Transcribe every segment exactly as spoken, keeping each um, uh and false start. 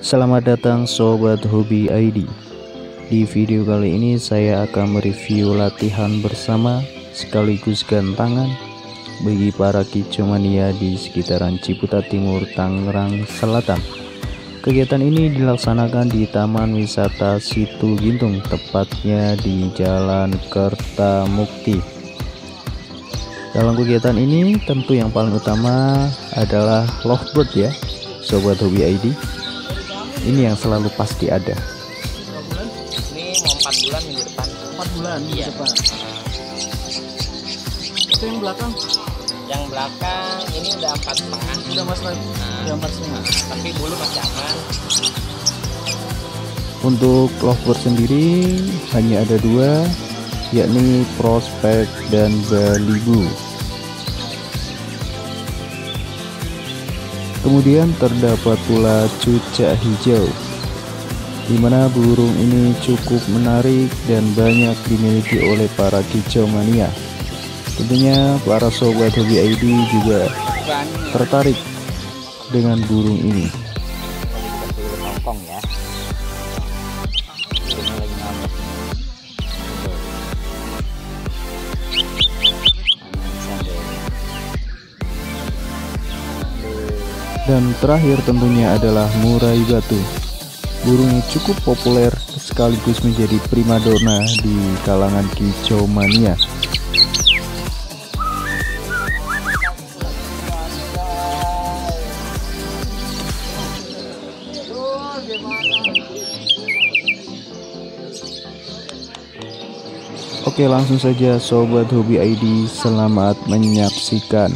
Selamat datang Sobat Hobi I D. Di video kali ini saya akan mereview latihan bersama sekaligus gantangan bagi para kicomania di sekitaran Ciputat Timur, Tangerang Selatan. Kegiatan ini dilaksanakan di Taman Wisata Situ Gintung, tepatnya di Jalan Kertamukti. Dalam kegiatan ini tentu yang paling utama adalah lovebird ya Sobat Hobi I D. Ini yang selalu pasti ada. Ini mau empat bulan minggu depan. Empat bulan minggu Iya. depan. Itu yang belakang Yang belakang ini udah empat setengah. udah mas lagi. Nah, Udah empat setengah. tapi bulu masih aman. Untuk lovebird sendiri hanya ada dua, yakni prospek dan balibu. Kemudian terdapat pula cucak hijau, di mana burung ini cukup menarik dan banyak dimiliki oleh para kicomania. Tentunya para sobat hobi I D juga tertarik dengan burung ini. Lagi dikasih tongkong ya. Ini lagi ngambek. Dan terakhir tentunya adalah murai batu. Burung yang cukup populer sekaligus menjadi primadona di kalangan kicomania. Oke, langsung saja Sobat Hobi I D, selamat menyaksikan.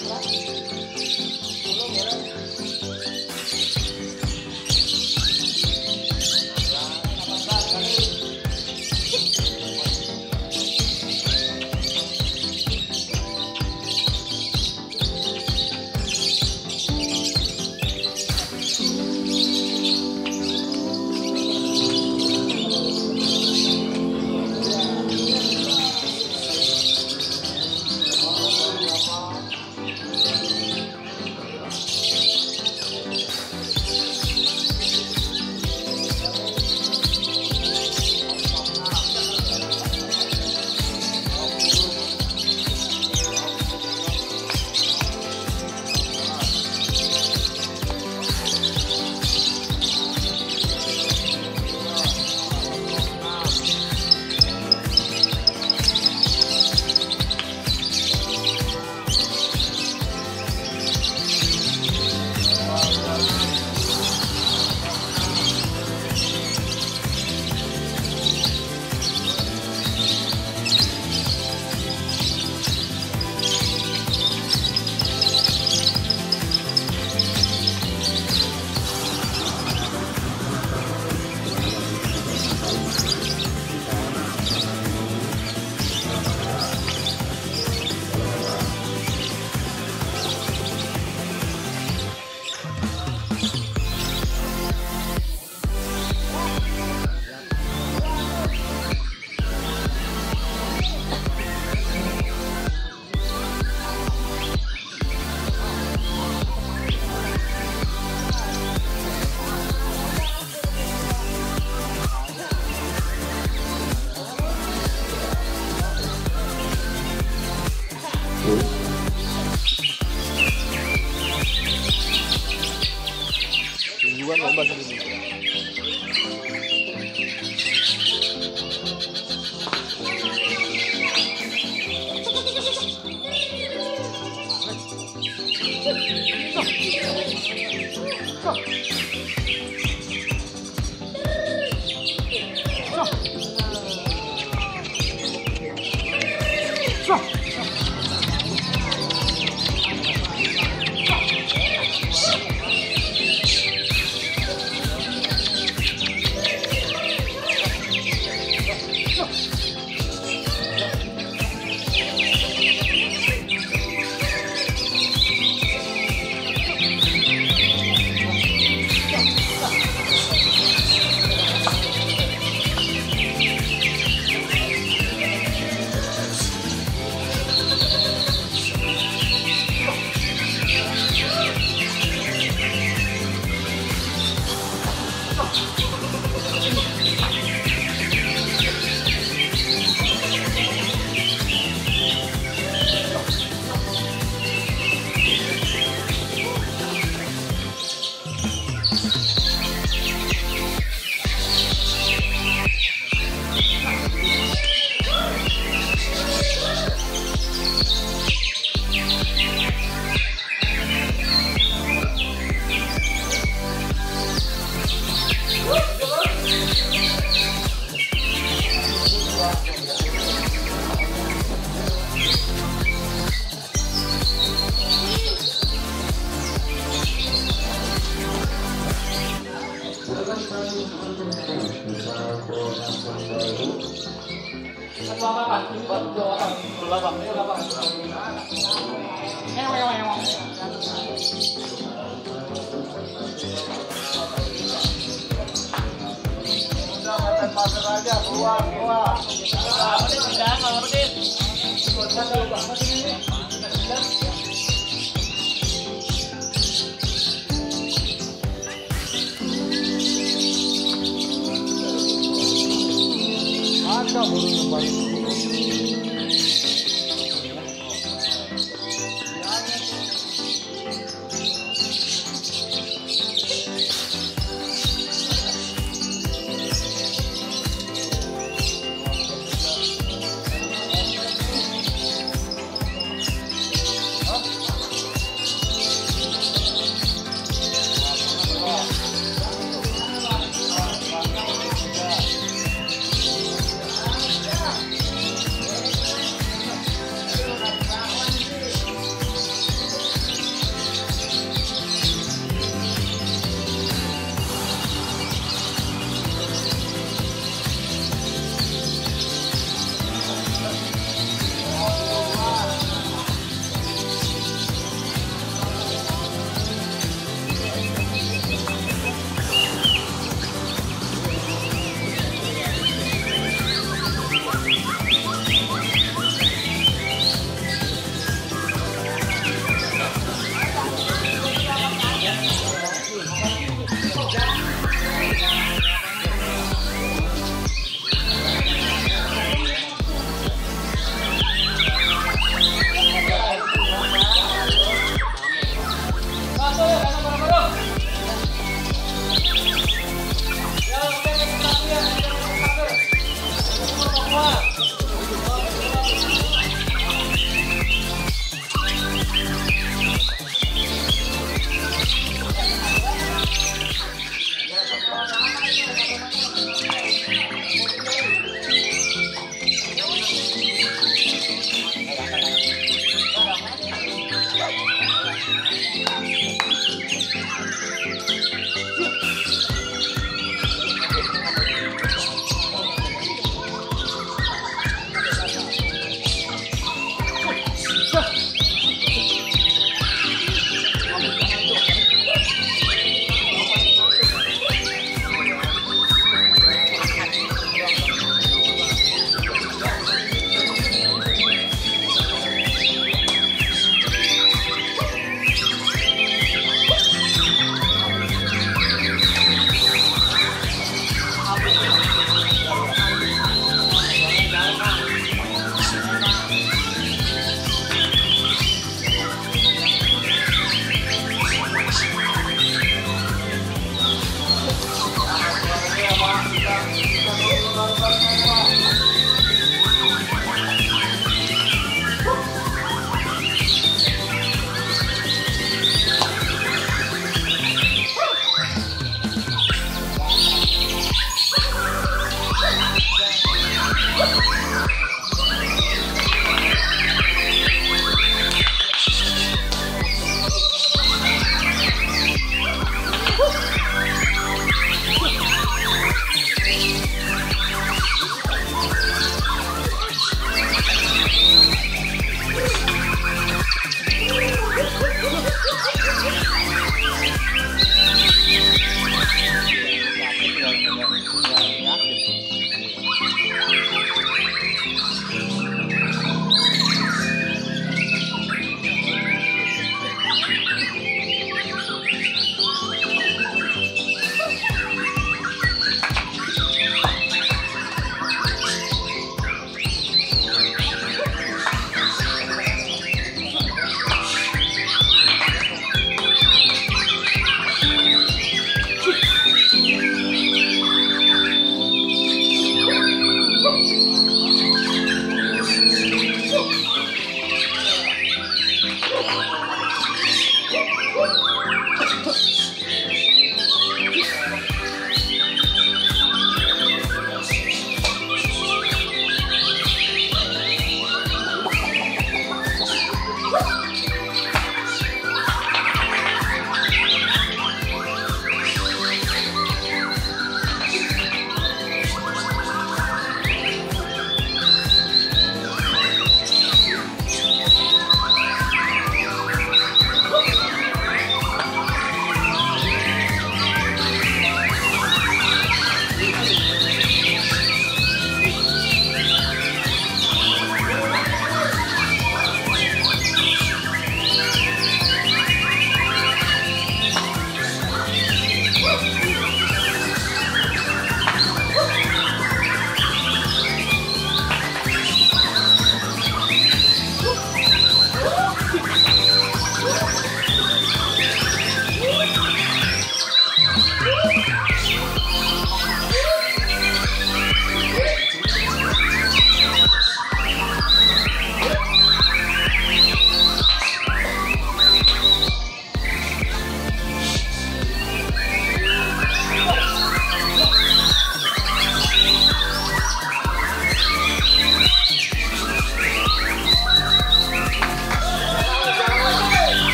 Mingguan lomba sendiri. Ada burung yang baik.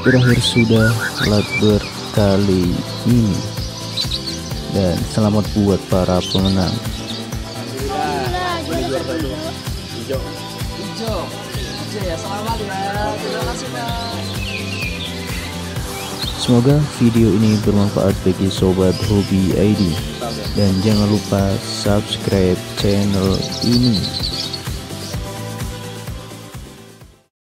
berakhir sudah lat berkali ini. Dan selamat buat para pemenang. Alhamdulillah, ini juara satu. Hijau. Hijau. Hijau ya, selamat ya. Terima kasih, Pak. Semoga video ini bermanfaat bagi sobat hobi I D, dan jangan lupa subscribe channel ini.